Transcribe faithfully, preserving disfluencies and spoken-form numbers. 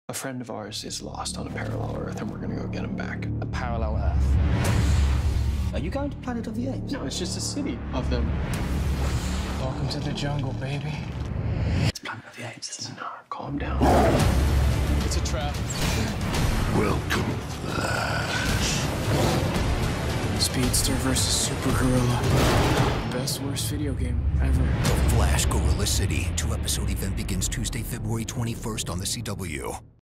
A friend of ours is lost on a parallel Earth, and we're gonna go get him back. A parallel Earth. Are you going to Planet of the Apes? No, it's just a city of them. Welcome to the jungle, baby. It's Planet of the Apes, isn't it? No, calm down. It's a trap. Welcome, Flash. Speedster versus Super Gorilla. Best worst video game ever. The Flash Gorilla City. Two-episode event begins Tuesday, February twenty-first on the C W.